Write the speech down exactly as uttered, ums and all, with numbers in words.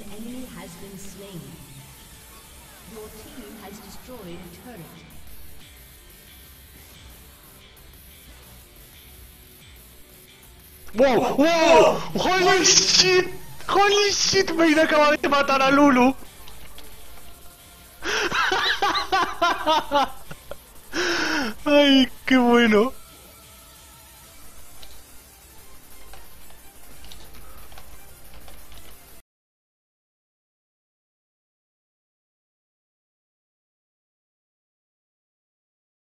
An enemy has been slain. Your team has destroyed a turret. ¡Wow! ¡Wow! ¡Holy shit! ¡Holy shit! Me acaba de matar a Lulu. ¡Ay, qué bueno!